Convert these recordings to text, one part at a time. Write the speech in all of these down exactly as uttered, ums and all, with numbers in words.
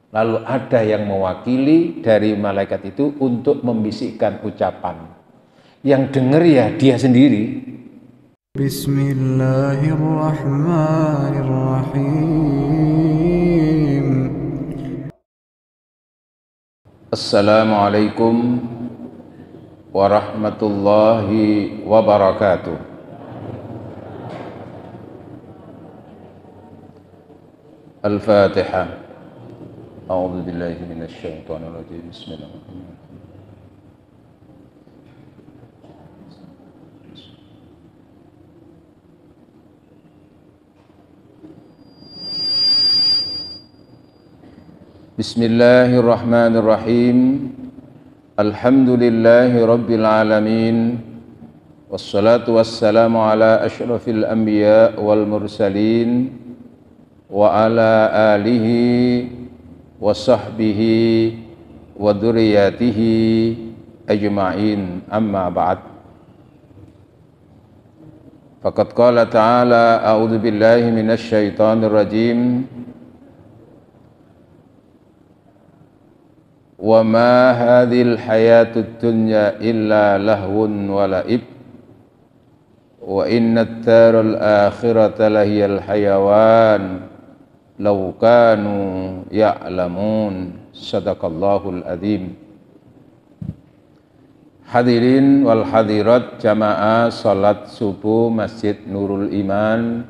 Lalu ada yang mewakili dari malaikat itu untuk membisikkan ucapan. Yang dengar ya dia sendiri. Bismillahirrahmanirrahim. Assalamualaikum warahmatullahi wabarakatuh. Al-Fatihah. A'udzu billahi minasy syaithanir rajim. Bismillahirrahmanirrahim. Bismillahirrahmanirrahim. Alhamdulillahi rabbil alamin. Wassalatu wassalamu ala asyrafil anbiya wal mursalin wa ala alihi wa sahbihi wa dzurriyyatihi ajma'in, amma ba'd. Faqad qala ta'ala a'udzu billahi minasy syaithanir rajim. Wa ma hadhil hayatud dunya illa lahwun wa la'ib wa innad daral akhirata lahiyal hayawan law kanu ya'lamun. Sadaqallahul adzim. Hadirin wal hadirat jamaah salat subuh Masjid Nurul Iman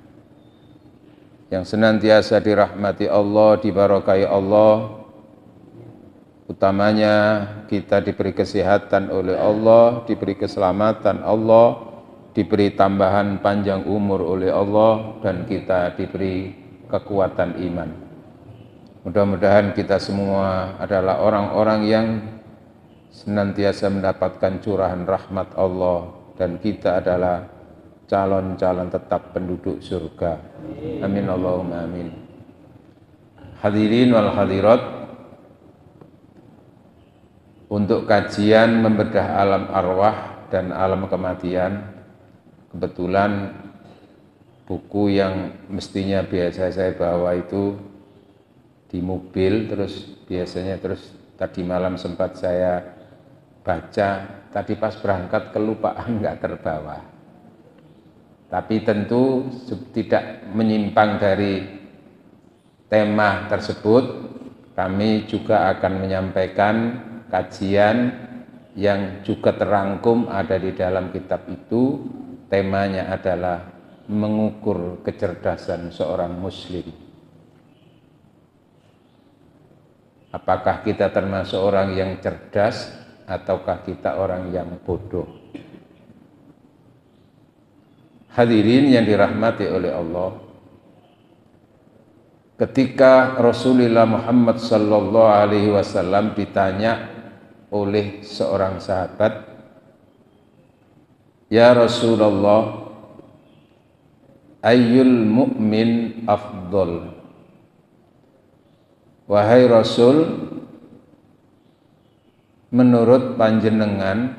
yang senantiasa dirahmati Allah, diberkahi Allah. Utamanya kita diberi kesehatan oleh Allah, diberi keselamatan Allah, diberi tambahan panjang umur oleh Allah, dan kita diberi kekuatan iman. Mudah-mudahan kita semua adalah orang-orang yang senantiasa mendapatkan curahan rahmat Allah, dan kita adalah calon-calon tetap penduduk surga. Amin Allahumma amin. Hadirin wal hadirat, untuk kajian membedah alam arwah dan alam kematian, kebetulan buku yang mestinya biasa saya bawa itu di mobil, terus biasanya terus tadi malam sempat saya baca, tadi pas berangkat kelupaan, nggak terbawa. Tapi tentu tidak menyimpang dari tema tersebut, kami juga akan menyampaikan kajian yang juga terangkum ada di dalam kitab itu. Temanya adalah mengukur kecerdasan seorang muslim. Apakah kita termasuk orang yang cerdas ataukah kita orang yang bodoh? Hadirin yang dirahmati oleh Allah, ketika Rasulullah Muhammad sallallahu alaihi wasallam ditanya oleh seorang sahabat, "Ya Rasulullah, ayyul mu'min afdol?" Wahai Rasul, menurut panjenengan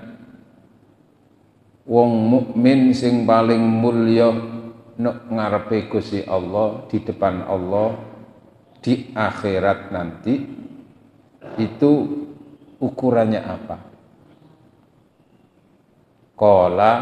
wong mukmin sing paling mulya nek ngarepe Gusti Allah, di depan Allah, di akhirat nanti, itu ukurannya apa? Qala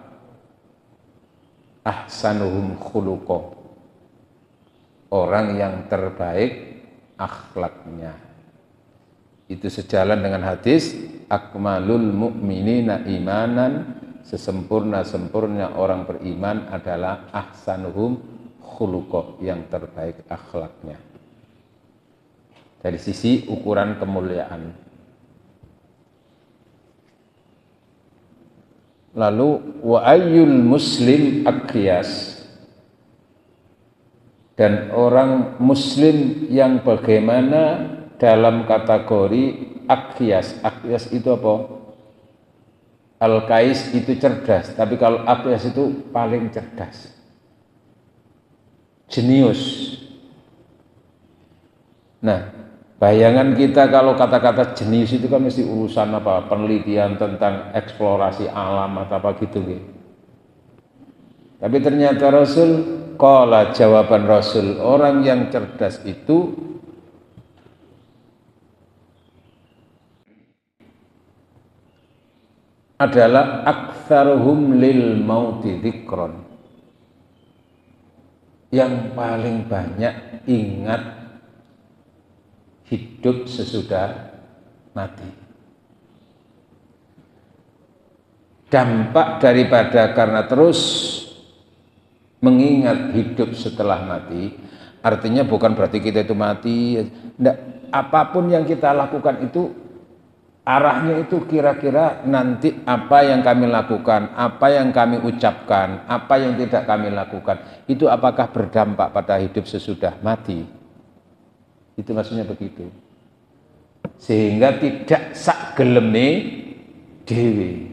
ahsanuhum khuluqa, orang yang terbaik akhlaknya. Itu sejalan dengan hadis akmalul mu'minina imanan, sesempurna-sempurna orang beriman adalah ahsanuhum khuluqa, yang terbaik akhlaknya. Dari sisi ukuran kemuliaan. Lalu wa ayyul muslim aqyas, dan orang muslim yang bagaimana dalam kategori aqyas. Aqyas itu apa? Al-Qais itu cerdas, tapi kalau aqyas itu paling cerdas, jenius. Nah, bayangan kita kalau kata-kata jenius itu kan mesti urusan apa? Penelitian tentang eksplorasi alam atau apa gitu gitu. Tapi ternyata Rasul, qala, jawaban Rasul, orang yang cerdas itu adalah aktsaruhum lil mauti dzikron, yang paling banyak ingat hidup sesudah mati. Dampak daripada karena terus mengingat hidup setelah mati, artinya bukan berarti kita itu mati. Nggak, apapun yang kita lakukan itu arahnya itu kira-kira nanti apa yang kami lakukan, apa yang kami ucapkan, apa yang tidak kami lakukan, itu apakah berdampak pada hidup sesudah mati. Itu maksudnya begitu. Sehingga tidak sak geleme dewe,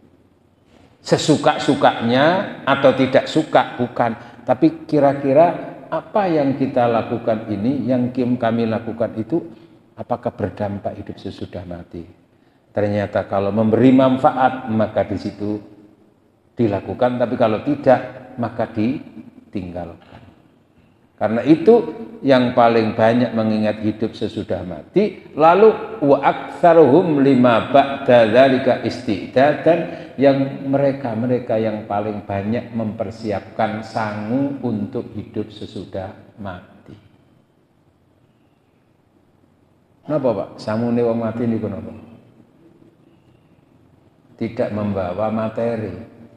sesuka-sukanya atau tidak suka, bukan, tapi kira-kira apa yang kita lakukan ini, yang kami lakukan itu apakah berdampak hidup sesudah mati. Ternyata kalau memberi manfaat maka di situ dilakukan, tapi kalau tidak maka ditinggalkan. Karena itu yang paling banyak mengingat hidup sesudah mati. Lalu wa aktsaruhum lima ba'da dzalika isti'dadan, yang mereka-mereka yang paling banyak mempersiapkan sangu untuk hidup sesudah mati. Napa Pak? Sangune wong mati niku napa? Tidak membawa materi,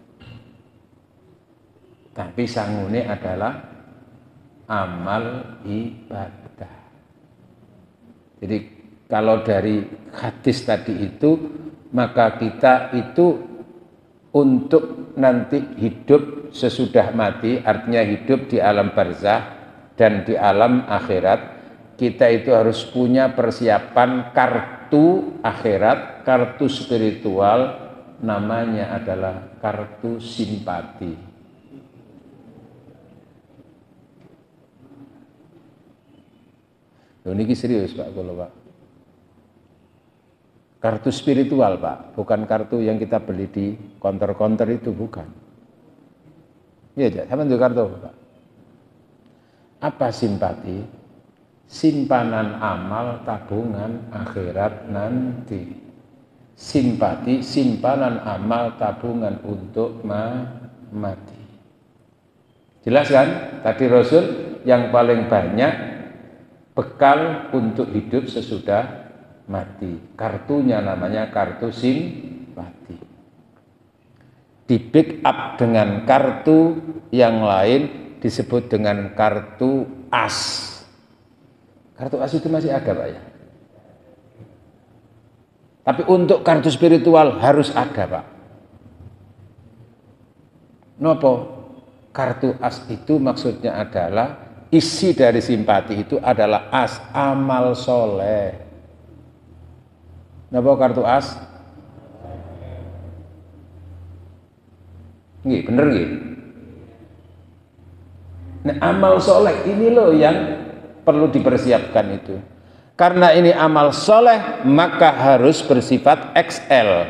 tapi sangune adalah amal ibadah. Jadi kalau dari hadis tadi itu, maka kita itu untuk nanti hidup sesudah mati, artinya hidup di alam barzah dan di alam akhirat, kita itu harus punya persiapan kartu akhirat, kartu spiritual, namanya adalah kartu simpati. Loh, ini serius Pak, kalau Pak. Kartu spiritual Pak, bukan kartu yang kita beli di konter-konter itu, bukan. Iya, sama itu kartu Pak. Apa simpati? Simpanan amal tabungan akhirat nanti. Simpati, simpanan amal tabungan untuk ma mati. Jelas kan? Tadi Rasul yang paling banyak bekal untuk hidup sesudah mati. Kartunya namanya kartu simpati. Di backup dengan kartu yang lain disebut dengan kartu as. Kartu as itu masih ada Pak ya? Tapi untuk kartu spiritual harus ada Pak. Nopo? Kartu as itu maksudnya adalah, isi dari simpati itu adalah as, amal soleh. Nopo kartu as? Nggih, bener nggih? Nah, amal soleh ini loh yang perlu dipersiapkan itu. Karena ini amal soleh, maka harus bersifat X L.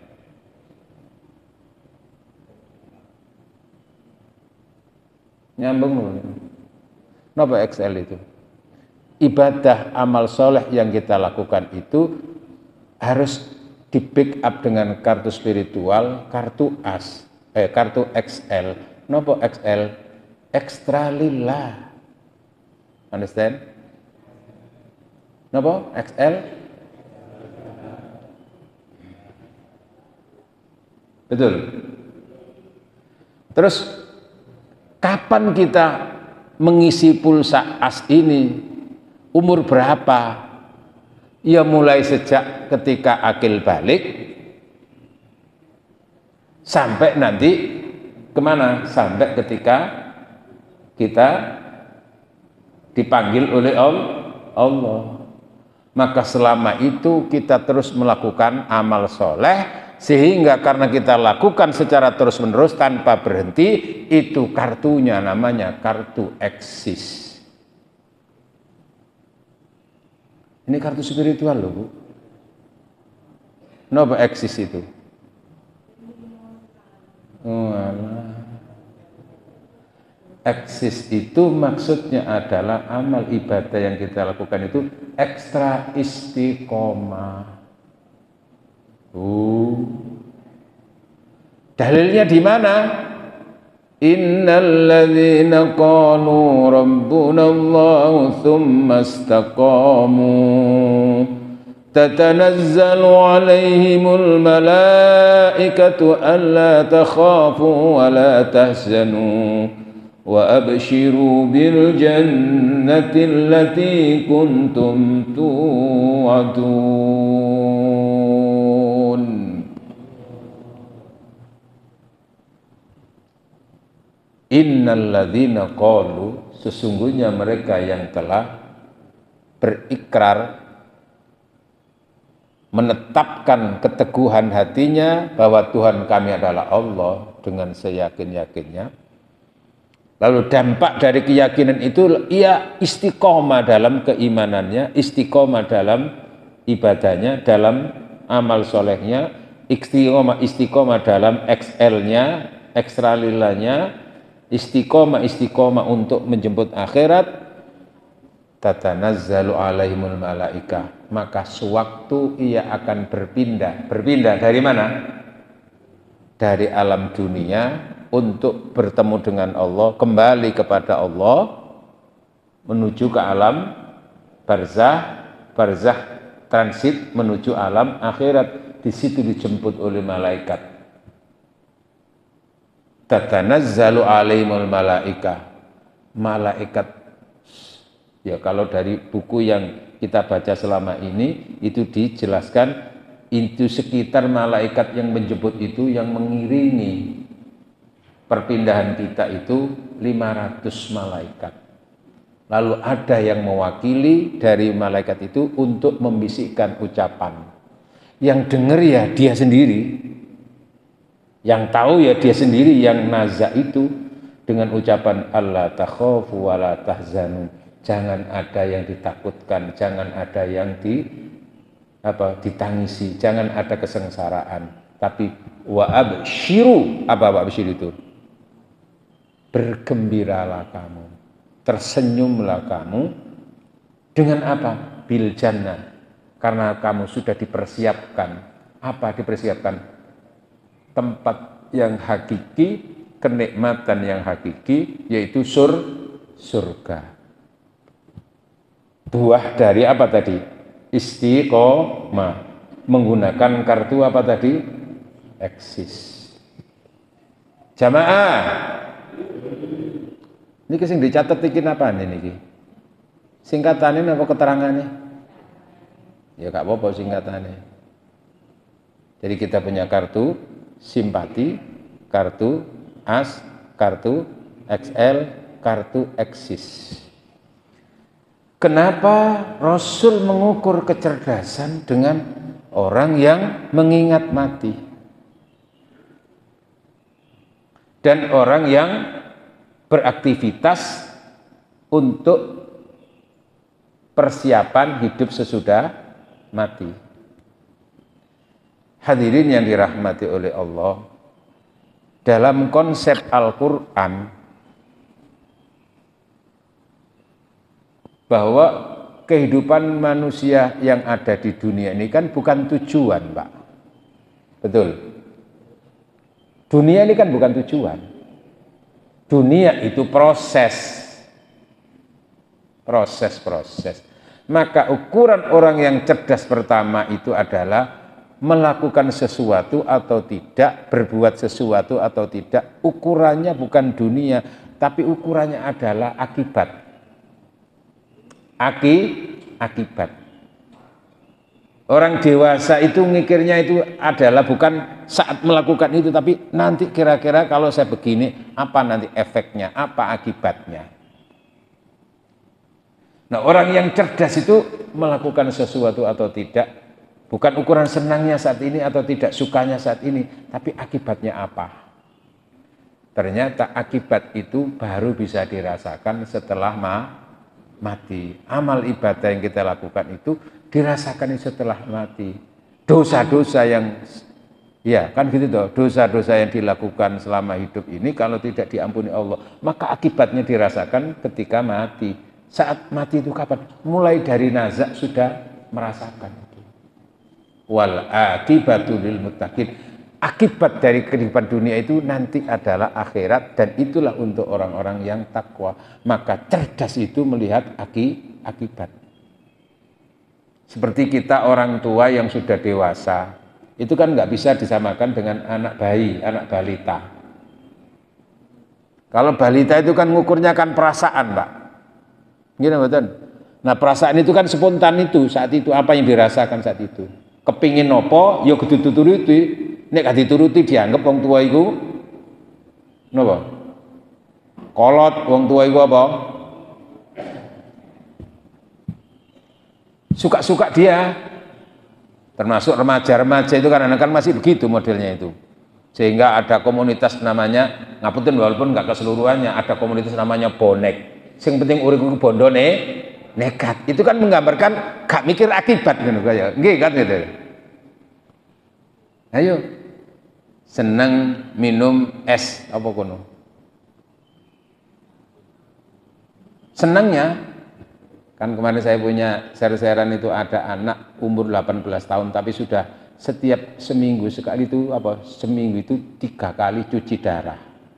Nyambung loh. Napa X L itu? Ibadah amal soleh yang kita lakukan itu harus di backup dengan kartu spiritual, kartu as, eh, kartu X L. Napa X L? Ekstra lillah. Understand? Napa? X L? Betul. Terus kapan kita mengisi pulsa as ini? Umur berapa? Ya mulai sejak ketika akil balik sampai nanti kemana? Sampai ketika kita dipanggil oleh Allah. Maka selama itu kita terus melakukan amal soleh, sehingga karena kita lakukan secara terus menerus tanpa berhenti, itu kartunya namanya kartu eksis. Ini kartu spiritual loh Bu. Napa eksis itu? Oh, alah. Eksis itu maksudnya adalah amal ibadah yang kita lakukan itu ekstra istiqomah. Uh, Dalilnya di mana? Innal ladzina qalu rabbuna Allah tsumma istaqamu tatanazzalu alaihimul malaikatu alla takhafu wa la tahzanu wa abshiru bil jannati allati kuntum tu'adun. Innal ladzina qalu, sesungguhnya mereka yang telah berikrar, menetapkan keteguhan hatinya bahwa Tuhan kami adalah Allah dengan seyakin-yakinnya. Lalu dampak dari keyakinan itu ia istiqomah dalam keimanannya, istiqomah dalam ibadahnya, dalam amal solehnya, istiqomah istiqomah dalam X L-nya, ekstralilanya, istiqomah istiqomah untuk menjemput akhirat. Tatanazzalu alaihimul malaika, maka sewaktu ia akan berpindah. Berpindah dari mana? Dari alam dunia untuk bertemu dengan Allah, kembali kepada Allah, menuju ke alam barzah, barzah transit menuju alam akhirat. Di situ dijemput oleh malaikat. Tatanazzalu alaihimul malaika, malaikat, ya kalau dari buku yang kita baca selama ini itu dijelaskan itu sekitar malaikat yang menjemput itu, yang mengiringi perpindahan kita itu lima ratus malaikat. Lalu ada yang mewakili dari malaikat itu untuk membisikkan ucapan, yang dengar ya dia sendiri, yang tahu ya dia sendiri, yang nazak itu dengan ucapan Allah takhafu wa la tahzanu, jangan ada yang ditakutkan, jangan ada yang di apa ditangisi, jangan ada kesengsaraan, tapi wa absyiru. Apa wa absyiru itu? Bergembiralah kamu, tersenyumlah kamu dengan apa? Bil jannah, karena kamu sudah dipersiapkan. Apa dipersiapkan? Tempat yang hakiki, kenikmatan yang hakiki, yaitu sur, surga. Buah dari apa tadi? Istiqomah. Menggunakan kartu apa tadi? Eksis. Jamaah. Ini sing dicatat iki apaan ini? Singkatannya apa keterangannya? Ya gak apa-apa singkatannya. Jadi kita punya kartu simpati, kartu as, kartu X L, kartu eksis. Kenapa Rasul mengukur kecerdasan dengan orang yang mengingat mati dan orang yang beraktivitas untuk persiapan hidup sesudah mati? Hadirin yang dirahmati oleh Allah, dalam konsep Al-Quran bahwa kehidupan manusia yang ada di dunia ini kan bukan tujuan, Pak. Betul? Dunia ini kan bukan tujuan. Dunia itu proses. Proses-proses. Maka ukuran orang yang cerdas pertama itu adalah melakukan sesuatu atau tidak, berbuat sesuatu atau tidak. Ukurannya bukan dunia, tapi ukurannya adalah akibat. Aki, akibat. Orang dewasa itu mikirnya itu adalah bukan saat melakukan itu, tapi nanti kira-kira kalau saya begini, apa nanti efeknya, apa akibatnya. Nah, orang yang cerdas itu melakukan sesuatu atau tidak, bukan ukuran senangnya saat ini atau tidak sukanya saat ini, tapi akibatnya apa. Ternyata akibat itu baru bisa dirasakan setelah ma mati. Amal ibadah yang kita lakukan itu dirasakan setelah mati. Dosa-dosa yang, ya kan gitu toh, dosa-dosa yang dilakukan selama hidup ini kalau tidak diampuni Allah, maka akibatnya dirasakan ketika mati. Saat mati itu kapan? Mulai dari nazak sudah merasakan. Wal akibatu lil muttaqin. akibat dari kehidupan dunia itu nanti adalah akhirat, dan itulah untuk orang-orang yang takwa. Maka cerdas itu melihat aki, akibat. Seperti kita orang tua yang sudah dewasa, itu kan nggak bisa disamakan dengan anak bayi, anak balita. Kalau balita itu kan ngukurnya kan perasaan, Pak. Gini betul. Nah perasaan itu kan spontan itu, saat itu apa yang dirasakan saat itu. Kepingin nopo, ya kudu dituruti. Nek gak dituruti dianggap wong tua iku napa? Kolot, wong tua iku apa? Suka-suka dia. Termasuk remaja-remaja itu kan kan masih begitu modelnya itu. Sehingga ada komunitas namanya, ngapunten walaupun nggak keseluruhannya, ada komunitas namanya bonek. Sing penting urip ku bondone nekat. Itu kan menggambarkan gak mikir akibat ngono kaya. Nggih kan gitu. Ayo. Seneng minum es apa kono? Senangnya kan kemarin saya punya share-sharean itu ada anak umur delapan belas tahun tapi sudah setiap seminggu sekali itu apa seminggu itu tiga kali cuci darah.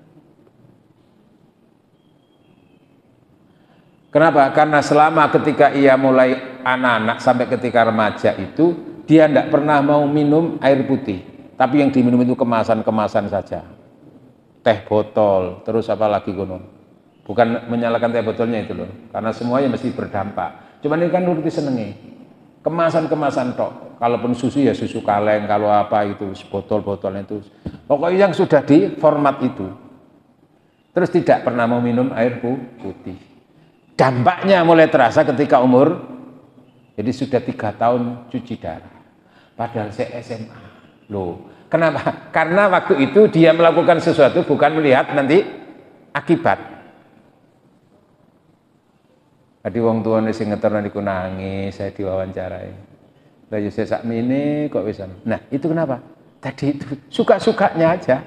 Kenapa? Karena selama ketika ia mulai anak-anak sampai ketika remaja itu dia tidak pernah mau minum air putih, tapi yang diminum itu kemasan-kemasan saja, teh botol, terus apa lagi gunung. Bukan menyalakan teh botolnya itu loh, karena semuanya mesti berdampak. Cuman ini kan nuruti senengi, kemasan-kemasan tok. Kalaupun susu ya susu kaleng, kalau apa itu botol-botolnya itu. Pokoknya yang sudah di format itu. Terus tidak pernah mau minum air putih. Dampaknya mulai terasa ketika umur, jadi sudah tiga tahun cuci darah. Padahal saya S M A. Loh, kenapa? Karena waktu itu dia melakukan sesuatu bukan melihat nanti akibat. Tadi wong tuane sing ngeterno niku nangis, saya diwawancarai. Lah yo sak mene kok wis. Nah, itu kenapa? Tadi itu suka-sukanya aja.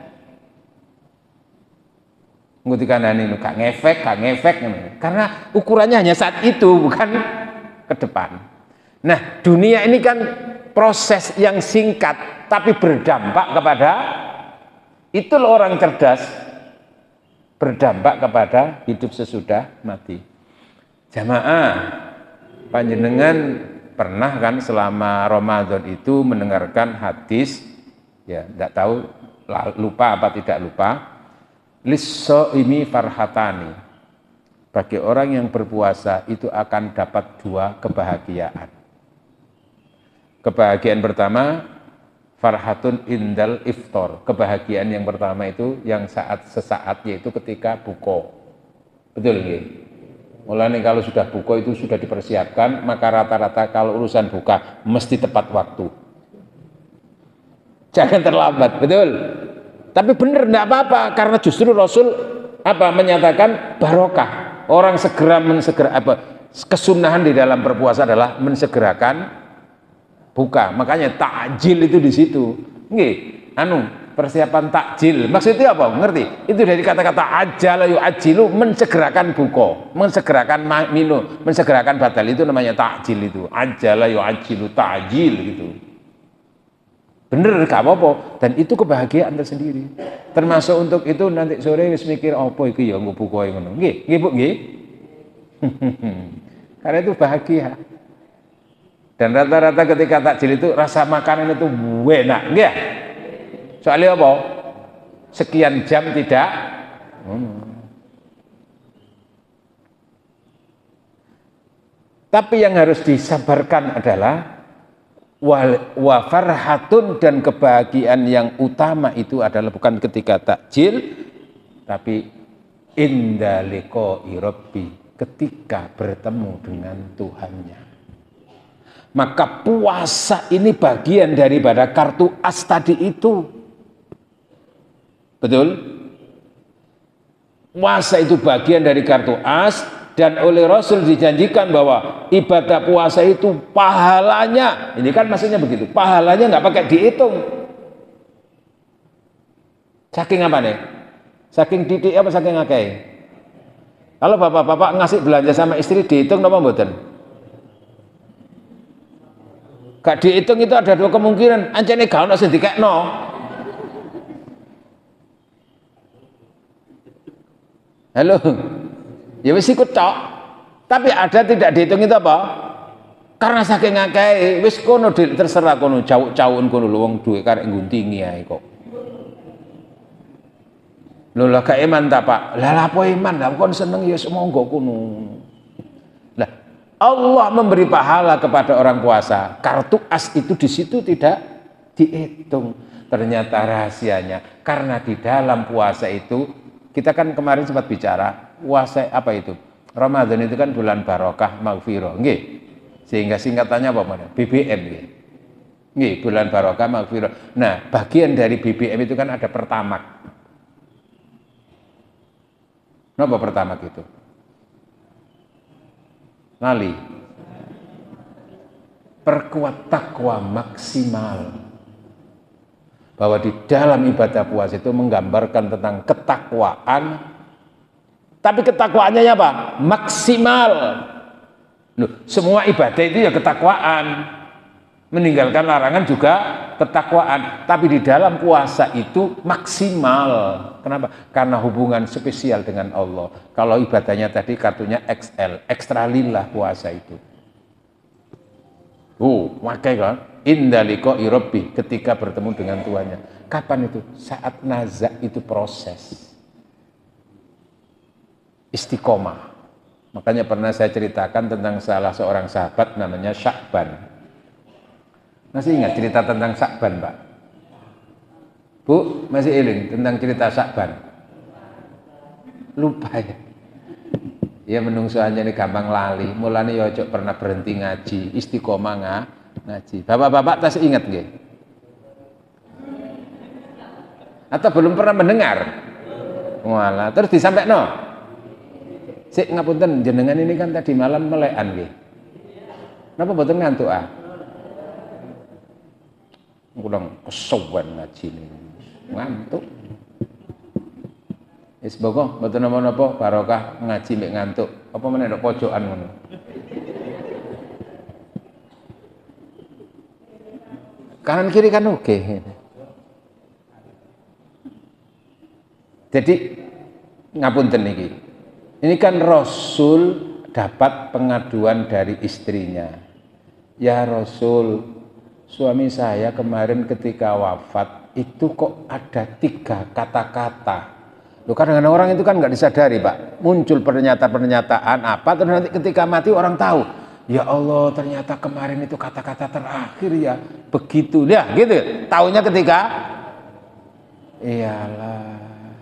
Ngerti kanane gak ngefek, gak ngefek karena ukurannya hanya saat itu, bukan ke depan. Nah, dunia ini kan proses yang singkat tapi berdampak kepada itu loh orang cerdas, berdampak kepada hidup sesudah mati. Jamaah, panjenengan pernah kan selama Ramadan itu mendengarkan hadis, ya tidak tahu lupa apa tidak lupa, lis-shaimi farhatani, bagi orang yang berpuasa itu akan dapat dua kebahagiaan. Kebahagiaan pertama, farhatun indal iftar, kebahagiaan yang pertama itu yang saat sesaat, yaitu ketika buka. Betul nggih? Mulanya kalau sudah buka itu sudah dipersiapkan, maka rata-rata kalau urusan buka mesti tepat waktu. Jangan terlambat, betul. Tapi benar enggak apa-apa, karena justru Rasul apa menyatakan barokah. Orang segera mensegera apa kesunahan di dalam berpuasa adalah mensegerakan buka. Makanya takjil itu di situ. Nggih, anu persiapan takjil. Maksudnya apa? Ngerti? Itu dari kata-kata ajala yu ajilu, mensegerakan buka, mensegerakan minum, mensegerakan batal, itu namanya takjil itu. Ajala yu ajilu takjil gitu. Bener gak apa-apa, dan itu kebahagiaan tersendiri. Termasuk untuk itu nanti sore wis mikir apa iki ya nggo buka ngono. Nggih, nggih Bu, nggih. Karena itu bahagia. Dan rata-rata ketika takjil itu rasa makanan itu enak, nggih. Soalnya apa? Sekian jam tidak hmm. Tapi yang harus disabarkan adalah wa farhatun, dan kebahagiaan yang utama itu adalah bukan ketika takjil, tapi inda liqa'i rabbi, ketika bertemu dengan Tuhannya. Maka puasa ini bagian daripada kartu as tadi itu. Betul? Puasa itu bagian dari kartu as, dan oleh Rasul dijanjikan bahwa ibadah puasa itu pahalanya, ini kan maksudnya begitu, pahalanya nggak pakai dihitung. Saking apa nih? Saking titik apa saking akeh? Kalau bapak-bapak ngasih belanja sama istri dihitung apa mboten? Gak dihitung, itu ada dua kemungkinan. Ancene gak ono sing dikekno. Halo, ya wis ikut tok. Tapi ada tidak dihitung itu apa? Karena saking akeh wis kono terserah kono cawuk-cawun kono lho wong duwe karek ngguntingi ae kok. Lho lah gak iman ta, Pak? Lah apa iman? Lah kon seneng ya monggo kono. Lah Allah memberi pahala kepada orang puasa. Kartu as itu di situ tidak dihitung. Ternyata rahasianya karena di dalam puasa itu kita kan kemarin sempat bicara puasa apa itu? Ramadan itu kan bulan barokah maghfirah, nggih. Sehingga singkatannya apa mana? B B M nggih. Nggih, bulan barokah maghfirah. Nah, bagian dari B B M itu kan ada pertamak. Napa pertamak itu? Lali. Perkuat takwa maksimal. Bahwa di dalam ibadah puasa itu menggambarkan tentang ketakwaan, tapi ketakwaannya apa? Maksimal. Loh, semua ibadah itu ya ketakwaan, meninggalkan larangan juga ketakwaan, tapi di dalam puasa itu maksimal. Kenapa? Karena hubungan spesial dengan Allah. Kalau ibadahnya tadi kartunya X L, ekstra lillah puasa itu. Oh, makanya kan indaliko irobi ketika bertemu dengan tuannya. Kapan itu? Saat nazak itu proses istiqomah. Makanya pernah saya ceritakan tentang salah seorang sahabat namanya Sya'ban. Masih ingat cerita tentang Sya'ban, Pak? Bu, masih iling tentang cerita Sya'ban? Lupa ya. Ya menungso aja nih gampang lali. Mulane ya ojo pernah berhenti ngaji, istiqomah nga, ngaji. Bapak-bapak tasih ingat nggih? Atau belum pernah mendengar? Walah, terus disampaikan. Sik ngapunten jenengan ini kan tadi malam melekan nggih. Napa mboten ngantuk ah? Kurang kesuwen ngaji ini. Ngantuk. Wis boko mboten napa-napa barokah ngaji mek ngantuk. Apa meneh ndok pojokan ngono. Kanan kiri kan oke. Jadi ngapunten niki. Ini kan Rasul dapat pengaduan dari istrinya. Ya Rasul, suami saya kemarin ketika wafat itu kok ada tiga kata-kata. Loh, kadang-kadang orang itu kan nggak disadari, Pak. Muncul pernyataan-pernyataan apa, terus nanti ketika mati orang tahu. Ya Allah, ternyata kemarin itu kata-kata terakhir ya. Begitu, ya gitu. Taunya ketika, iyalah.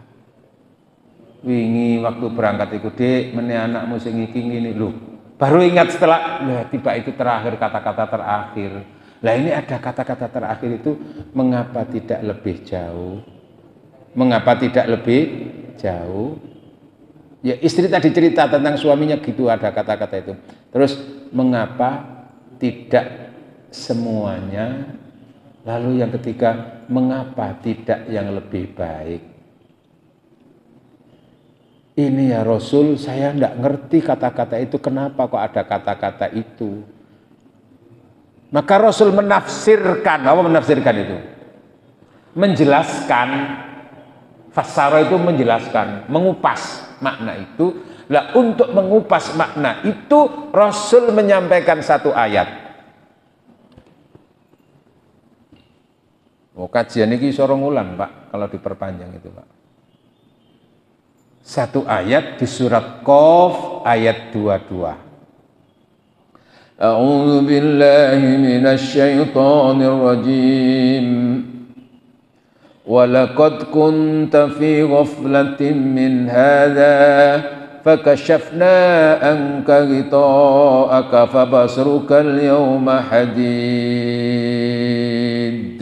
Wingi waktu berangkat itu, Dek, meni anakmu sing iki ngene lho. Baru ingat setelah, ya tiba itu terakhir, kata-kata terakhir. Lah ini ada kata-kata terakhir itu, mengapa tidak lebih jauh? Mengapa tidak lebih jauh? Ya istri tadi cerita tentang suaminya gitu, ada kata-kata itu. Terus mengapa tidak semuanya? Lalu yang ketiga, mengapa tidak yang lebih baik? Ini ya Rasul, saya tidak ngerti kata-kata itu, kenapa kok ada kata-kata itu? Maka Rasul menafsirkan, apa menafsirkan itu? Menjelaskan. Fassara itu menjelaskan, mengupas makna itu. Lah untuk mengupas makna itu Rasul menyampaikan satu ayat. Oh, kajian ini sorong ulang, Pak, kalau diperpanjang itu, Pak. Satu ayat di surat Qaf ayat dua puluh dua. A'udzu billahi minasy syaithanir rajim. وَلَقَدْ كُنْتَ فِي غَفْلَةٍ مِّنْ هَذَا فَكَشَفْنَا عَنْكَ غِطَاءَكَ فَبَصَرُكَ الْيَوْمَ حَدِيدٌ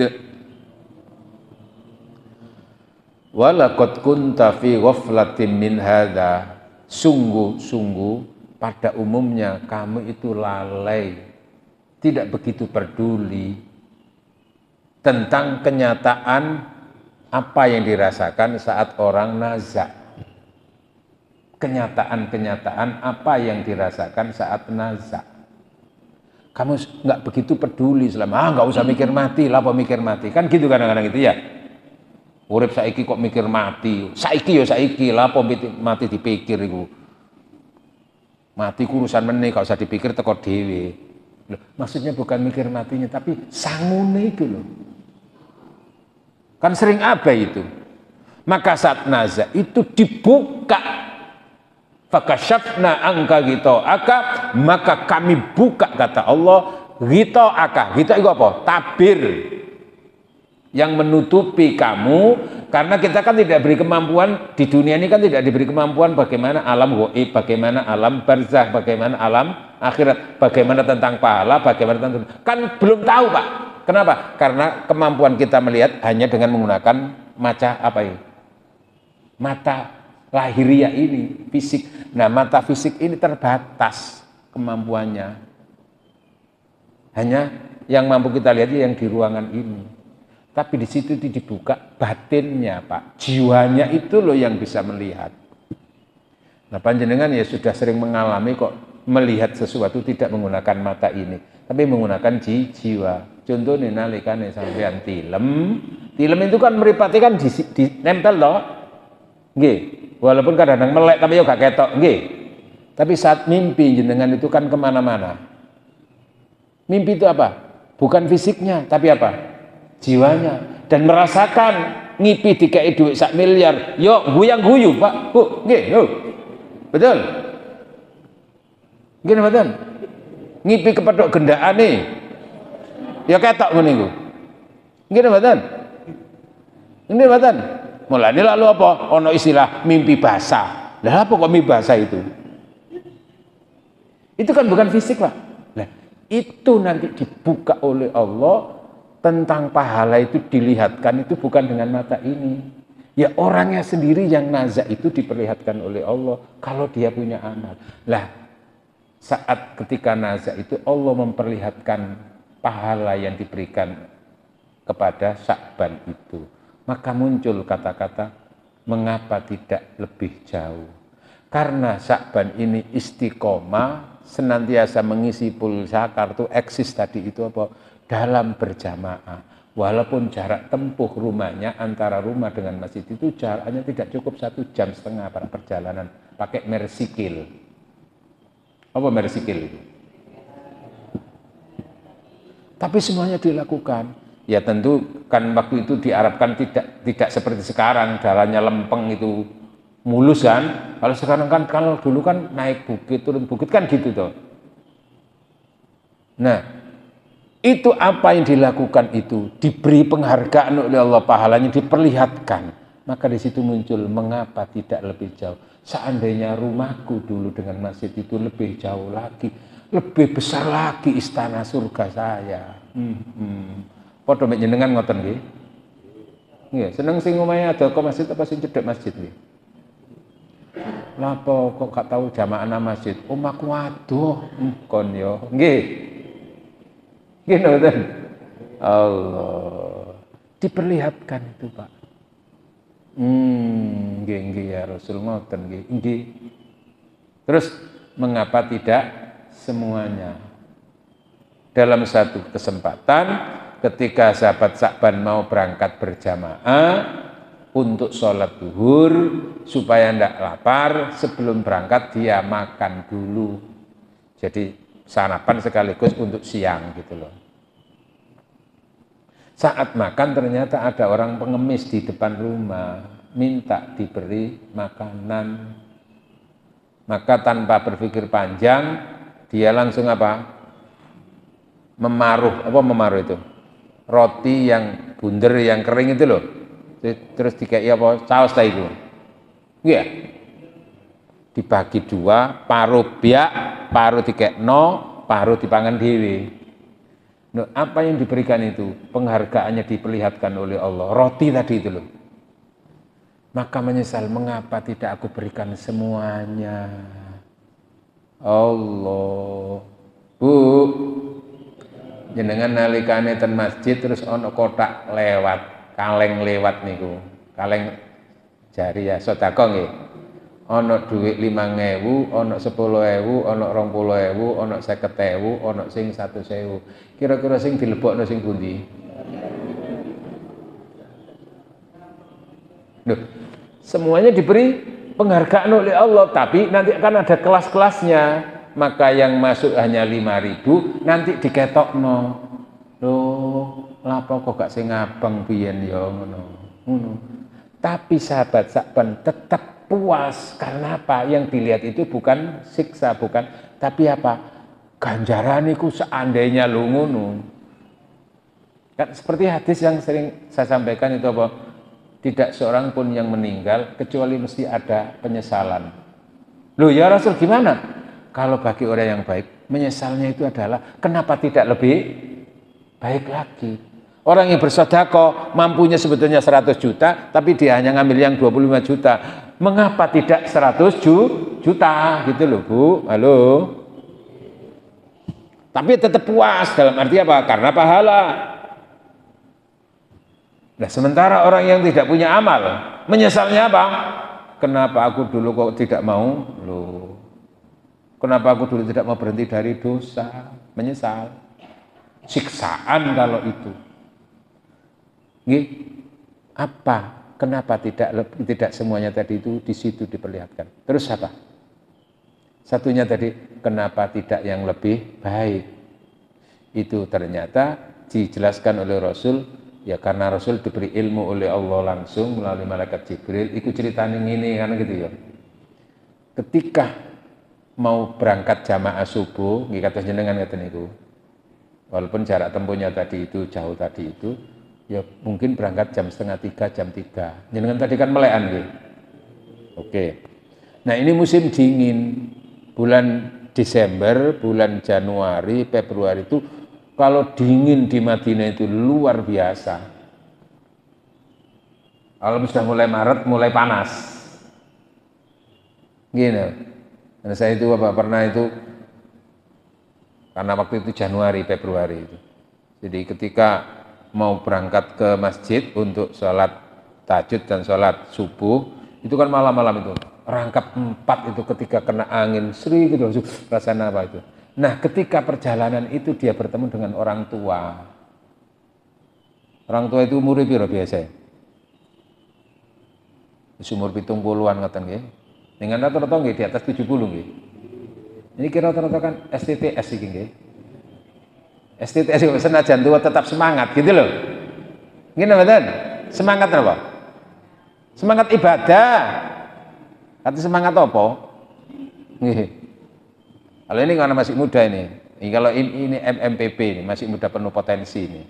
وَلَقَدْ كُنْتَ فِي غَفْلَةٍ مِّنْ هَذَا. Sungguh-sungguh pada umumnya kamu itu lalai, tidak begitu peduli tentang kenyataan apa yang dirasakan saat orang nazak. Kenyataan-kenyataan apa yang dirasakan saat nazak. Kamu nggak begitu peduli selama, ah nggak usah mikir mati lah, apa mikir mati. Kan gitu kadang-kadang gitu ya. Urip saiki kok mikir mati. Saiki ya saiki lah apa mati dipikir iku. Mati ku urusan meneh gak usah dipikir teko dhewe. Loh, maksudnya bukan mikir matinya tapi sangune itu loh. Kan sering abai itu. Maka saat naza itu dibuka, fakasyafna angka gitu aka, maka kami buka kata Allah gitu aka. Gitu itu apa? Tabir yang menutupi kamu, karena kita kan tidak diberi kemampuan di dunia ini, kan tidak diberi kemampuan bagaimana alam gaib, bagaimana alam barzah, bagaimana alam akhirat, bagaimana tentang pahala, bagaimana tentang, kan belum tahu Pak. Kenapa? Karena kemampuan kita melihat hanya dengan menggunakan maca apa ini? Mata lahiriah ini, fisik. Nah, mata fisik ini terbatas kemampuannya. Hanya yang mampu kita lihat yang di ruangan ini. Tapi di situ itu dibuka batinnya, Pak. Jiwanya itu loh yang bisa melihat. Nah, panjenengan ya sudah sering mengalami kok melihat sesuatu tidak menggunakan mata ini, tapi menggunakan ji, jiwa. Contohnya nalikane sampean tilem, tilem itu kan mripate kan di, di nempel loh. Nggih, walaupun kadang-kadang melek tapi yo gak ketok, nggih. Tapi saat mimpi jenengan itu kan kemana-mana. Mimpi itu apa? Bukan fisiknya, tapi apa? Jiwanya. Dan merasakan ngipi dikai duit sak miliar, yo guyang guyu Pak, bu, nggih, yo, betul. Nggih betul. Ngipi kepethuk gendakane, ya ketok ngene iku. Nggih betul. Nggih betul. Mulane lalu apa? Ono istilah mimpi basah. Lah apa kok mimpi basah itu? Itu kan bukan fisik, Pak. Nah, itu nanti dibuka oleh Allah tentang pahala itu dilihatkan itu bukan dengan mata ini. Ya orangnya sendiri yang nazak itu diperlihatkan oleh Allah kalau dia punya amal. Lah, saat ketika nazak itu Allah memperlihatkan pahala yang diberikan kepada Sya'ban itu. Maka muncul kata-kata mengapa tidak lebih jauh. Karena Sya'ban ini istiqomah, senantiasa mengisi pulsa kartu eksis tadi itu apa? Dalam berjamaah. Walaupun jarak tempuh rumahnya antara rumah dengan masjid itu jaraknya tidak cukup satu jam setengah para perjalanan pakai mersikil. Apa mersikil itu? Tapi semuanya dilakukan. Ya tentu kan waktu itu diharapkan tidak tidak seperti sekarang jalannya lempeng itu mulus kan. Kalau sekarang kan kalau dulu kan naik bukit turun bukit kan gitu toh. Nah, itu apa yang dilakukan itu diberi penghargaan oleh Allah, pahalanya diperlihatkan. Maka di situ muncul mengapa tidak lebih jauh. Seandainya rumahku dulu dengan masjid itu lebih jauh lagi, lebih besar lagi istana surga saya. Hmm, hmm. Padha mek jenengan ngoten nggih. Nggih, seneng sing omahe ada kok masjid apa sing cedhek masjid nggih. Lah apa kok gak tahu jamaah nang masjid? Omahku aduh, hmm, kon yo. Nggih. Nggih ngoten. Allah. Diperlihatkan itu, Pak. Hmm, nggih nggih ya Rasul ngoten nggih. Nggih. Terus mengapa tidak semuanya? Dalam satu kesempatan ketika sahabat Sya'ban mau berangkat berjamaah untuk sholat zuhur supaya tidak lapar, sebelum berangkat dia makan dulu. Jadi sarapan sekaligus untuk siang gitu loh. Saat makan ternyata ada orang pengemis di depan rumah minta diberi makanan. Maka tanpa berpikir panjang dia langsung apa? Memaruh, apa memaruh itu? Roti yang bunder yang kering itu loh, terus dikai apa saus ta iku, iya, dibagi dua, paruh biak, paruh dikekno, paruh dipangan dewe. Nah, apa yang diberikan itu penghargaannya diperlihatkan oleh Allah, roti tadi itu loh. Maka menyesal mengapa tidak aku berikan semuanya. Allah, Bu, jenengan nalikane ten masjid terus ono kotak lewat, kaleng lewat niku. Kaleng jariah sedekah nggih. Ono dhuwit limang ewu, ono sepuluh ewu, ono rong puluh ewu, ono seket ewu, ono sing satus ewu. Kira-kira sing dilebokno sing pundi? Loh, semuanya diberi penghargaan oleh Allah, tapi nanti akan ada kelas-kelasnya. Maka yang masuk hanya lima ribu nanti diketokno. Loh, lapo kok gak sing abang biyen ya ngono. Ngono. Tapi sahabat sakben tetap puas karena apa? Yang dilihat itu bukan siksa, bukan, tapi apa? Ganjaran itu seandainya lu ngono. Kan seperti hadis yang sering saya sampaikan itu apa? Tidak seorang pun yang meninggal kecuali mesti ada penyesalan. Loh ya Rasul gimana? Kalau bagi orang yang baik, menyesalnya itu adalah kenapa tidak lebih baik lagi. Orang yang bersedekah mampunya sebetulnya seratus juta, tapi dia hanya ngambil yang dua puluh lima juta. Mengapa tidak seratus juta? Gitu loh Bu, halo. Tapi tetap puas, dalam arti apa? Karena pahala. Nah sementara orang yang tidak punya amal, menyesalnya apa? Kenapa aku dulu kok tidak mau? Loh, kenapa aku dulu tidak mau berhenti dari dosa? Menyesal. Siksaan kalau itu. Nggih, apa? Kenapa tidak tidak semuanya tadi itu di situ diperlihatkan? Terus apa? Satunya tadi, kenapa tidak yang lebih baik? Itu ternyata dijelaskan oleh Rasul, ya karena Rasul diberi ilmu oleh Allah langsung melalui malaikat Jibril. Ikut ceritanya ini kan gitu ya. Ketika mau berangkat jamaah subuh, nggih kados jenengan ngeten niku. Walaupun jarak tempuhnya tadi itu jauh tadi itu, ya mungkin berangkat jam setengah tiga, jam tiga. Jenengan tadi kan melekan nggih. Oke. Nah ini musim dingin, bulan Desember, bulan Januari, Februari itu kalau dingin di Madinah itu luar biasa. Kalau sudah mulai Maret, mulai panas. Gini. Nah, saya itu apa pernah itu karena waktu itu Januari, Februari itu. Jadi ketika mau berangkat ke masjid untuk sholat tahajud dan sholat subuh, itu kan malam-malam itu. Rangkap empat itu ketika kena angin, seri gitu, rasanya apa itu. Nah ketika perjalanan itu dia bertemu dengan orang tua. Orang tua itu umurnya piro biasa? Umur pitung puluhan ngeten nggih. Dengan rata-rata nggih di atas tujuh puluh nggih. Ini kira rata-rata kan S T T S iki nggih. S T T S senajan tua tetap semangat gitu loh. Ngene mboten? Semangat apa? Semangat ibadah. Atau semangat apa? Nggih. Kalau ini karena masih muda ini. Ini kalau ini, ini M M P P ini masih muda penuh potensi ini.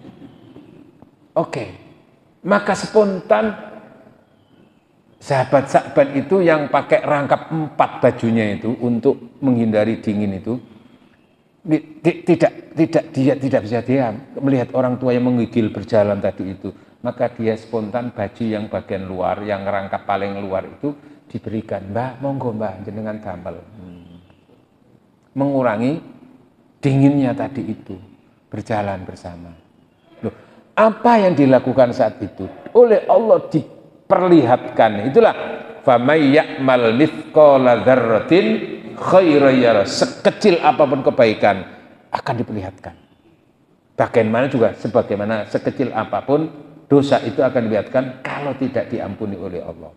Oke. Maka spontan sahabat Sa'ban itu yang pakai rangkap empat bajunya itu untuk menghindari dingin itu tidak tidak dia tidak bisa diam melihat orang tua yang menggigil berjalan tadi itu. Maka dia spontan baju yang bagian luar, yang rangkap paling luar itu diberikan, Mbak, monggo Mbak, jenengan damel. Hmm. Mengurangi dinginnya tadi itu, berjalan bersama. Loh, apa yang dilakukan saat itu? Oleh Allah diperlihatkan. Itulah famay ya'mal mithqala dzarratin khairan yarah. Sekecil apapun kebaikan akan diperlihatkan. Bagaimana juga sebagaimana sekecil apapun dosa itu akan diperlihatkan kalau tidak diampuni oleh Allah.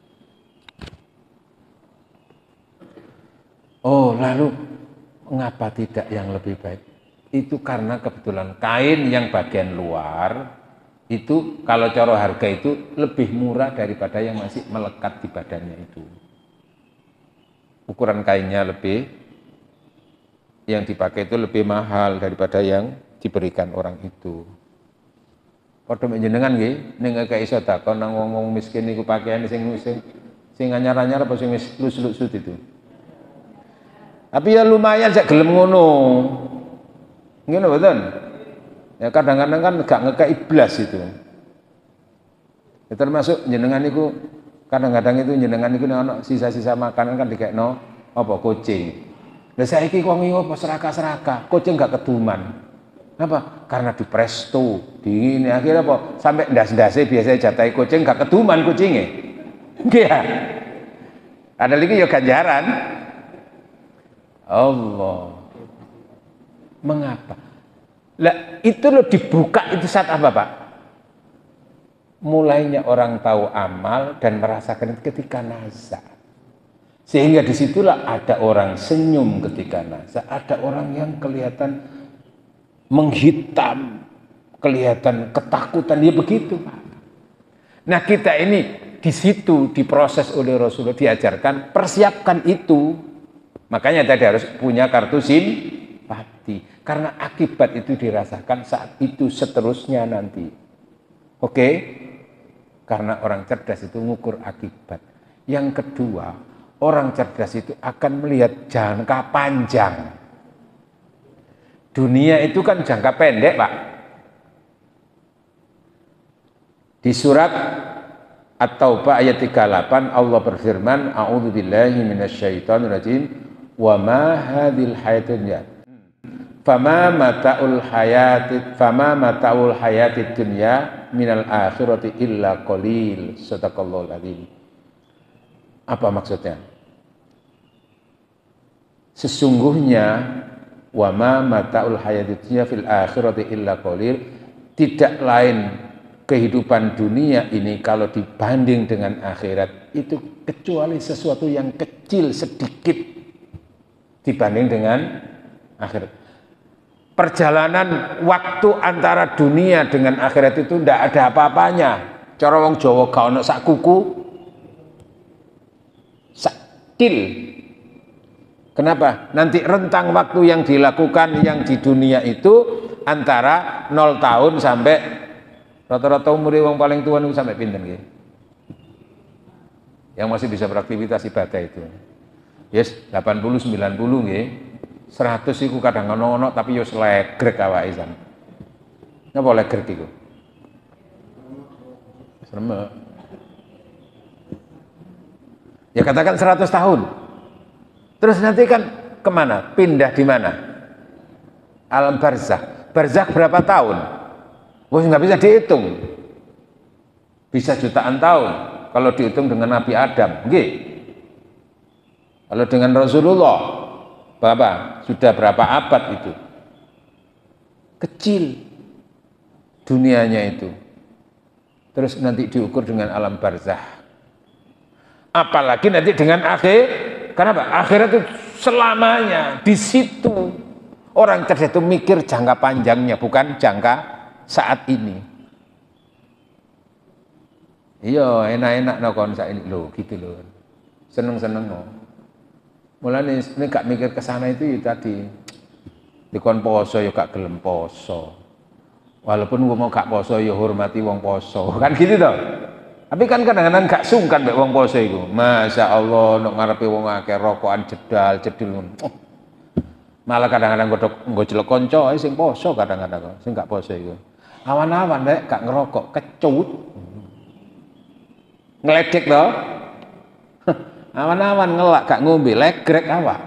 Oh, lalu mengapa tidak yang lebih baik? Itu karena kebetulan kain yang bagian luar itu kalau cara harga itu lebih murah daripada yang masih melekat di badannya itu. Ukuran kainnya lebih, yang dipakai itu lebih mahal daripada yang diberikan orang itu. Padha menjenengan nggih, ning gak iso takon nang wong-wong miskin niku pakaian sing sing sing anyar-anyar apa sing wis lus-lusut itu. Tapi ya lumayan sak gelem ngono. Ngene mboten? Ya kadang-kadang kan gak ngekei blas itu. Ya termasuk jenengan niku kadang-kadang itu jenengan niku ana sisa-sisa makanan kan dikekno apa kucing. Lah saiki wong iki apa serakah-serakah, kucing gak keduman. Apa? Karena di presto, di ini akhirnya apa? Sampai ndas-ndase biasanya jatahi kucing gak keduman kucingnya. Iya. Ada lagi ya ganjaran. Allah. Mengapa? Lah itu loh dibuka itu saat apa Pak? mulainya orang tahu amal dan merasakan itu ketika nazar. Sehingga disitulah ada orang senyum ketika nazar, ada orang yang kelihatan menghitam, kelihatan ketakutan, ya begitu Pak. Nah kita ini di situ diproses oleh Rasulullah, diajarkan persiapkan itu. Makanya tadi harus punya kartu simpati, karena akibat itu dirasakan saat itu seterusnya nanti. Oke, karena orang cerdas itu mengukur akibat. Yang kedua, orang cerdas itu akan melihat jangka panjang. Dunia itu kan jangka pendek Pak. Di surat At-Taubah ayat tiga puluh delapan Allah berfirman, a'udzubillahi minasyaitonirrajim, wa ma hadhil hayatud dunya fama mata'ul hayatid fama mata'ul hayatid dunya minal akhirati illa qalil. Sadaqallahul adzim. Apa maksudnya? Sesungguhnya wa ma mata'ul hayatid dunya fil akhirati illa qalil, tidak lain kehidupan dunia ini kalau dibanding dengan akhirat itu kecuali sesuatu yang kecil sedikit dibanding dengan akhirat. Perjalanan waktu antara dunia dengan akhirat itu tidak ada apa-apanya. Cara wong Jawa gak ono sak kuku sak kil. Kenapa? Nanti rentang waktu yang dilakukan yang di dunia itu antara nol tahun sampai rata-rata umur wong paling tua itu sampai pinten nggih? Yang masih bisa beraktivitas ibadah itu. Yes, delapan puluh sembilan puluh nggih. seratus iku kadang ono-ono tapi yo slegrek awake san. Napa legrek iku? Seremek. Ya katakan seratus tahun. Terus nanti kan kemana? Pindah di mana? Alam barzakh. Barzakh berapa tahun? Wah nggak bisa dihitung. Bisa jutaan tahun kalau dihitung dengan Nabi Adam. Nggih. Kalau dengan Rasulullah, Bapak, sudah berapa abad itu? Kecil dunianya itu. Terus nanti diukur dengan alam barzakh. Apalagi nanti dengan akhir. Kenapa? Akhirat itu selamanya di situ. Orang cerdas itu mikir jangka panjangnya, bukan jangka saat ini. Iya, enak-enak nokon saat ini loh, gitu loh. Seneng-seneng no. Mulane ini gak mikir ke sana itu ya tadi. Dikon poso ya gak gelem poso. Walaupun gua mau gak poso ya hormati wong poso. Kan gitu toh. Tapi kan kadang-kadang gak sungkan mek wong poso iku. Masya Allah nek ngarepe wong akeh rokokan jedal jedul. Oh. Malah kadang-kadang godhok nggo jelek kanca sing poso kadang-kadang sing gak poso iku. Awan-awan nek gak ngerokok kecut. Ngledek toh. Awan-awan ngelak gak ngombe legrek awak.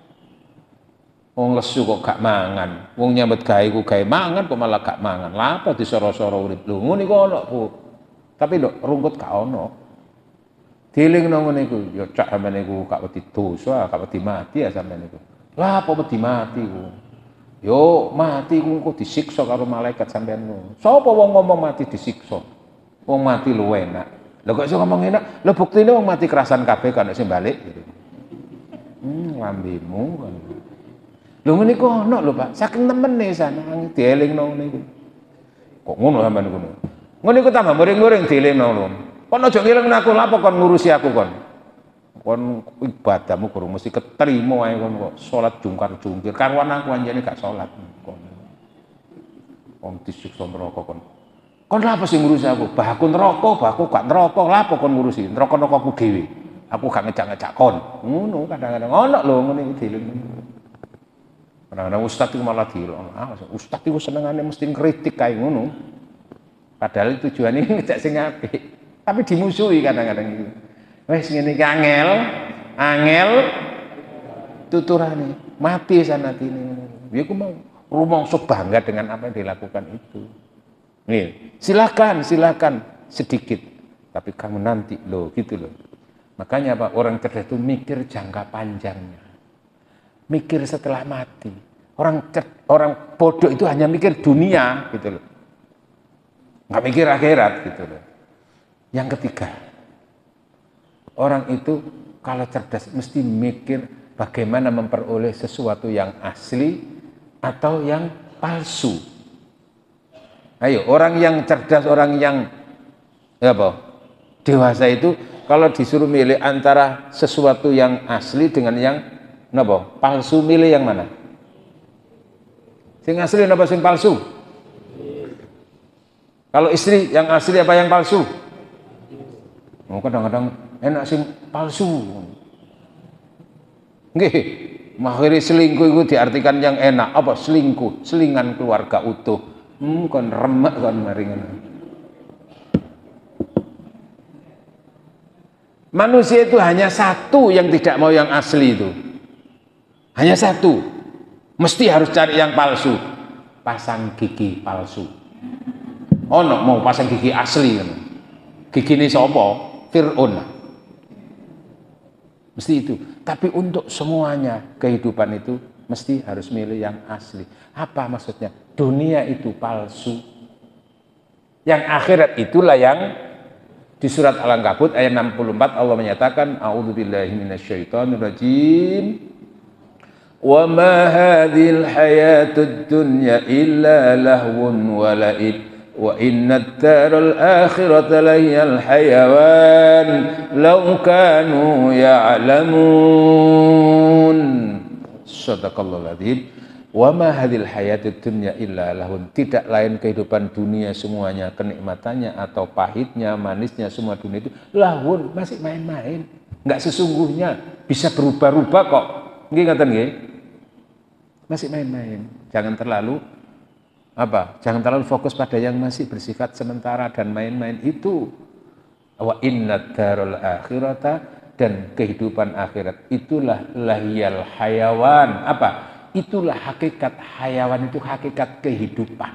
Wong lesu kok gak mangan. Wong nyambet gawe ku gawe mangan kok malah gak mangan. Lah apa disoro-soro urip lho ngene kok ono, Bu. Tapi lho rungkut gak ono. Dilingno ngene iku ya cak sampeyan iku gak wedi dosa, gak wedi mati ya sampeyan iku. Lah apa wedi mati ku? Yo mati ku kok disiksa karo malaikat sampeyan ngono. Sapa wong ngomong mati disiksa? Wong mati luwih enak. Lho kok iso ngomong enak? Lho buktine wong mati kerasan kabeh kan sing balik gitu. Hmm, lambemu kan. Lho ngene kok ono lho, Pak. Saking temene sana dielingno ngene iku. Kok ngono sampean ngono. Ngono iku tambah muring-muring dielingno lho. Kon aja ngelingno aku, lha apa kon ngurusi aku kon? Kon ibadahmu guru mesti keterima ae kon kok salat jungkar-jungkir. Karuan aku anjene gak salat kon. Wong disiksa neraka kon. Kon lha apa sing ngurusi aku? Bah aku neraka, bah aku gak neraka, lha apa kon ngurusi? Neraka-nerakaku dhewe. Aku gak ngejak-ngejak kon. Ngono kadang-kadang ono lho ngene iki dilem. Kadang-kadang ustaz itu malah dilem. Ah, ustaz itu senengane mesti ngritik kae ngono. Padahal tujuane ngejak sing apik. Tapi dimusuhi kadang-kadang itu. Wes ngene iki angel, angel tuturane. Mati sanatine. Ya ku mau rumangsa bangga dengan apa yang dilakukan itu. Nih, silakan, silakan sedikit, tapi kamu nanti loh, gitu loh. Makanya apa? Orang cerdas itu mikir jangka panjangnya, mikir setelah mati. Orang cer orang bodoh itu hanya mikir dunia, gitu loh. Nggak mikir akhirat, gitu loh. Yang ketiga, orang itu kalau cerdas mesti mikir bagaimana memperoleh sesuatu yang asli atau yang palsu. Ayo, orang yang cerdas, orang yang ya apa, dewasa itu kalau disuruh milih antara sesuatu yang asli dengan yang apa, palsu, milih yang mana? Sing asli apa sing palsu? Kalau istri yang asli apa yang palsu? Oh, kadang-kadang enak sing palsu. Nggih, makhiri selingkuh itu diartikan yang enak. Apa selingkuh? Selingan keluarga utuh. Hmm, kon remek kon mari ngono. Manusia itu hanya satu yang tidak mau yang asli itu. Hanya satu. Mesti harus cari yang palsu. Pasang gigi palsu. Oh, no, mau pasang gigi asli kan. Gigi ini sapa? Fir'aun. Mesti itu. Tapi untuk semuanya kehidupan itu mesti harus milih yang asli. Apa maksudnya? Dunia itu palsu. Yang akhirat itulah yang di surat Al-Ankabut ayat enam puluh empat Allah menyatakan a'udzubillahi minasyaitonirrajim. Wa ma hadhil hayatud dunya illa lahwun wa la'ib wa innad daral akhirata lahiyal hayawan law kanu ya'lamun. Shadaqallahul adzim. Wa ma hadhil hayatud dunya illa lahun. Tidak lain kehidupan dunia semuanya, kenikmatannya atau pahitnya, manisnya, semua dunia itu lahun, masih main-main. Enggak sesungguhnya, bisa berubah-ubah kok. Nggih ngaten nggih? Masih main-main. Jangan terlalu apa? Jangan terlalu fokus pada yang masih bersifat sementara dan main-main itu. Wa innad darul akhirata, dan kehidupan akhirat itulah lahiyal hayawan. Apa? Itulah hakikat hayawan, itu hakikat kehidupan.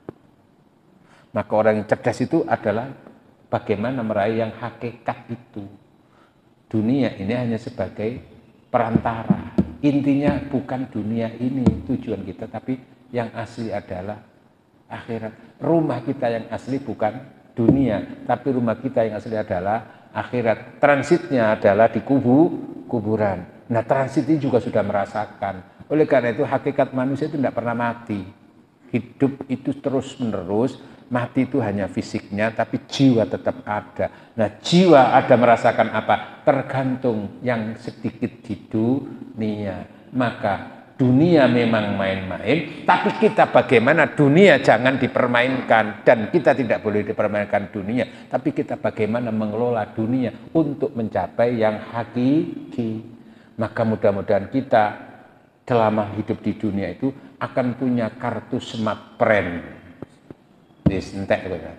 Maka orang yang cerdas itu adalah bagaimana meraih yang hakikat itu. Dunia ini hanya sebagai perantara. Intinya bukan dunia ini tujuan kita, tapi yang asli adalah akhirat. Rumah kita yang asli bukan dunia, tapi rumah kita yang asli adalah akhirat. Transitnya adalah di kubu, kuburan. Nah, transit ini juga sudah merasakan. Oleh karena itu hakikat manusia itu tidak pernah mati. Hidup itu terus menerus. Mati itu hanya fisiknya, tapi jiwa tetap ada. Nah, jiwa ada merasakan apa? Tergantung yang sedikit di dunia. Maka dunia memang main-main, tapi kita bagaimana dunia jangan dipermainkan. Dan kita tidak boleh dipermainkan dunia, tapi kita bagaimana mengelola dunia untuk mencapai yang hakiki. Maka mudah-mudahan kita selama hidup di dunia itu akan punya kartu smart friend. Disentek ya.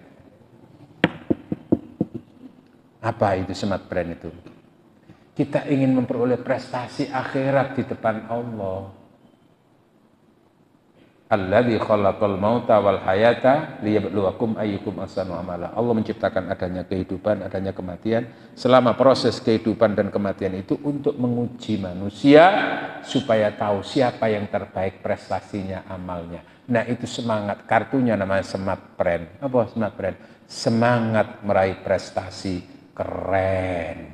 Apa itu smart friend itu? Kita ingin memperoleh prestasi akhirat di depan Allah. Alladzi khalaqal mauta wal hayata liyabluwakum ayyukum ahsanu amala. Allah menciptakan adanya kehidupan, adanya kematian. Selama proses kehidupan dan kematian itu untuk menguji manusia supaya tahu siapa yang terbaik prestasinya, amalnya. Nah, itu semangat, kartunya namanya smart friend. Apa smart friend? Semangat meraih prestasi keren.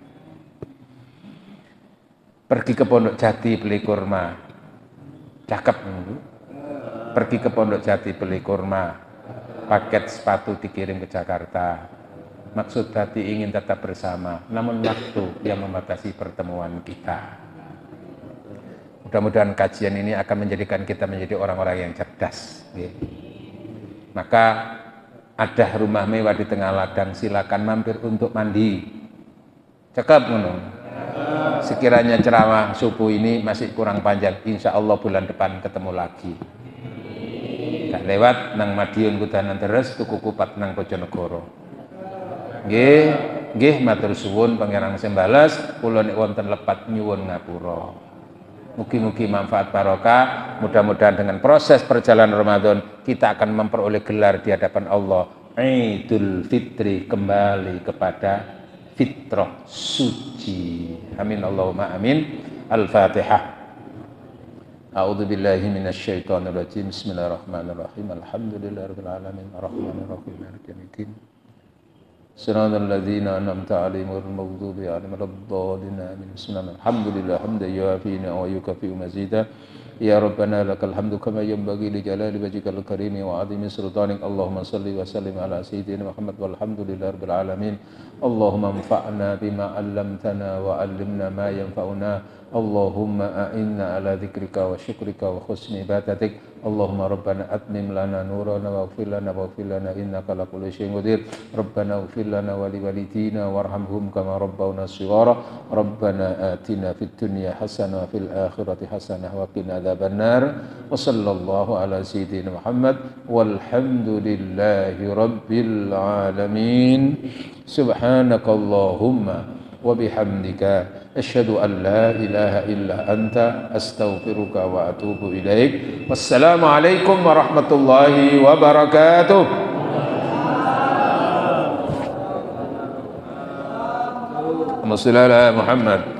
Pergi ke Pondok Jati beli kurma. Cakep dulu. Pergi ke Pondok Jati beli kurma, paket sepatu dikirim ke Jakarta. Maksud hati ingin tetap bersama, namun waktu yang membatasi pertemuan kita. Mudah-mudahan kajian ini akan menjadikan kita menjadi orang-orang yang cerdas. Maka ada rumah mewah di tengah ladang, silakan mampir untuk mandi. Cakep ngono. Sekiranya ceramah subuh ini masih kurang panjang, insya Allah bulan depan ketemu lagi. Gak lewat nang Madiun Kudanan terus tuku kupat nang Bojonegoro. Nggih, nggih matur suwun pangeran sembales, kula nek wonten lepat nyuwun ngapura. Mugi-mugi manfaat barokah. Mudah-mudahan dengan proses perjalanan Ramadan kita akan memperoleh gelar di hadapan Allah Idul Fitri, kembali kepada fitrah suci. Amin Allahumma amin. Al-Fatihah. A'udzu billahi minasyaitonir rajim. Bismillahirrahmanirrahim. Alhamdulillahirabbil alamin. Arrahmanirrahim. Maliki yaumiddin. صراط الذين أنعمت عليهم غير المغضوب عليهم ولا الضالين آمين. بسم الله الحمد لله حمدا يوافي نعمه ويكافئ مزيدا. يا ربنا لك الحمد كما ينبغي لجلال وجهك الكريم وعظيم سلطانك. اللهم صل وسلم على سيدنا محمد والحمد لله رب العالمين. اللهم انفعنا بما علمتنا وعلمنا ما ينفعنا. اللهم أعنا على ذكرك وشكرك وحسن عبادتك. اللهم ربنا أتمم لنا نورنا واغفر لنا واغفر لنا إنك على كل شيء قدير. ربنا اغفر لنا ولوالدينا وارحمهم كما ربونا صغارا. ربنا آتنا في الدنيا حسنة وفي الآخرة حسنة وقنا عذاب النار. وصلى الله على سيدنا محمد والحمد لله رب العالمين. سبحانك اللهم وبحمدك أشهد أن لا إله إلا أنت أستغفرك وأتوب إليك. والسلام عليكم ورحمة الله وبركاته. اللهم صل على محمد.